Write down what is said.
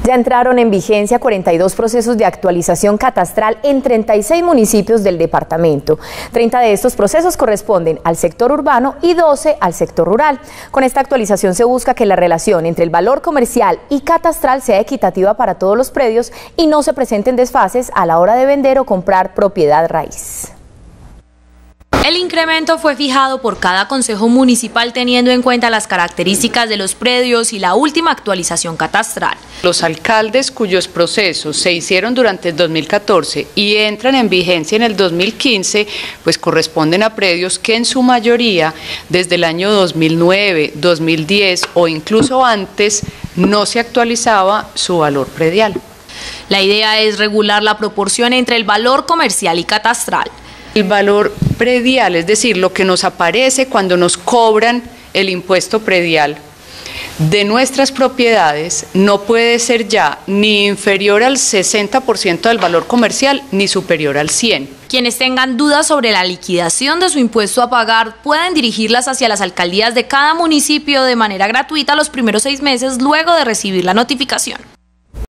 Ya entraron en vigencia 42 procesos de actualización catastral en 36 municipios del departamento. 30 de estos procesos corresponden al sector urbano y 12 al sector rural. Con esta actualización se busca que la relación entre el valor comercial y catastral sea equitativa para todos los predios y no se presenten desfases a la hora de vender o comprar propiedad raíz. El incremento fue fijado por cada consejo municipal teniendo en cuenta las características de los predios y la última actualización catastral. Los alcaldes cuyos procesos se hicieron durante el 2014 y entran en vigencia en el 2015, pues corresponden a predios que en su mayoría desde el año 2009, 2010 o incluso antes no se actualizaba su valor predial. La idea es regular la proporción entre el valor comercial y catastral. El valor predial, es decir, lo que nos aparece cuando nos cobran el impuesto predial de nuestras propiedades, no puede ser ya ni inferior al 60% del valor comercial ni superior al 100%. Quienes tengan dudas sobre la liquidación de su impuesto a pagar pueden dirigirlas hacia las alcaldías de cada municipio de manera gratuita los primeros 6 meses luego de recibir la notificación.